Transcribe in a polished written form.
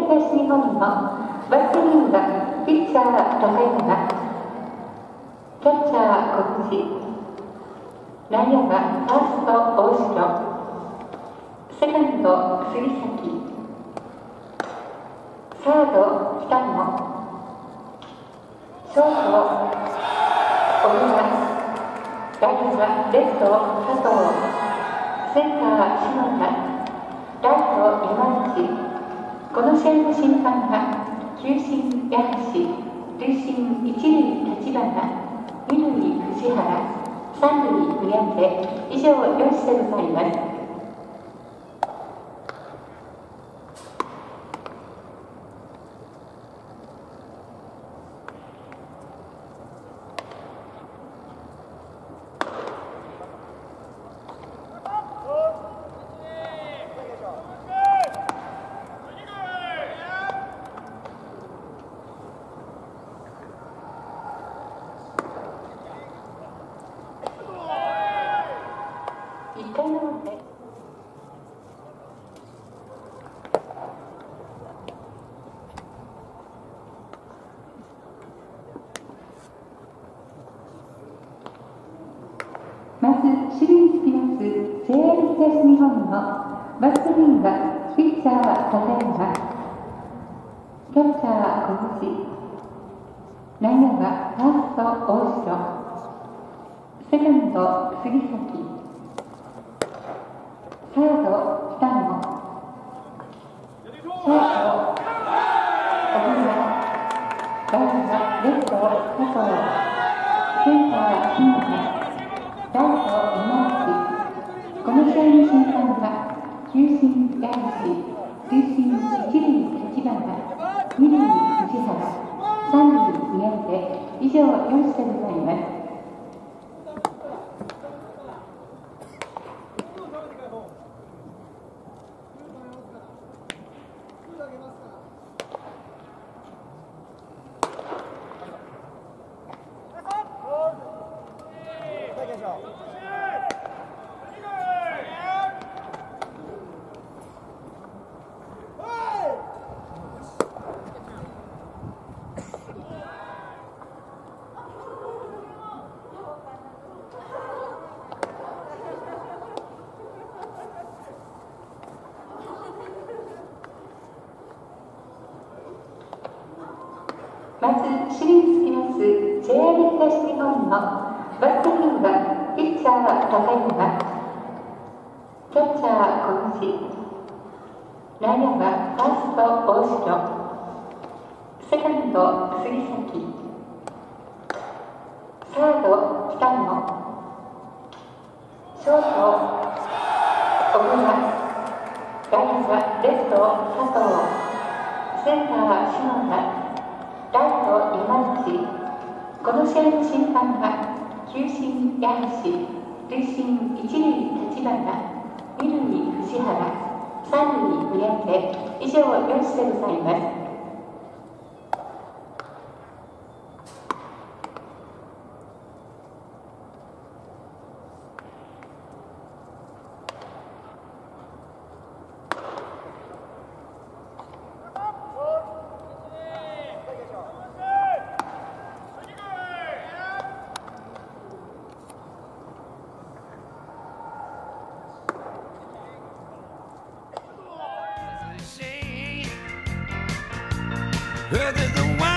東日本のバッテリーはピッチャー高山、キャッチャー小口、内野はファースト大城、セカンド杉崎、サード北野、ショート小倉、外野はレフト佐藤、センター篠田、ライト山口。この試合の審判は球審矢橋、塁審一塁立花、二塁藤原、三塁三宅。以上4試でございます。1回の表。まず守備につきます JR 東日本のバッテリーはピッチャー高山、キャッチャー小口、内野はファースト大城、セカンド杉崎、サード北野、ショート小倉、外野はレフト佐藤、センター篠田、ライト山内。この試合の審判は球審矢橋、塁審一塁立花、二塁藤原、三塁三宅。以上4試でございます。まず守備につきます JR 東日本のバッテリーはピッチャー高山、キャッチャー小口、内野はファースト大城、セカンド杉崎、サード北野、ショート小倉、外野はレフト佐藤、センター篠田、ライト山口。この試合の審判は球審矢橋、塁審一塁立花、二塁藤原、三塁三宅。以上4試でございます。 Look at the wine.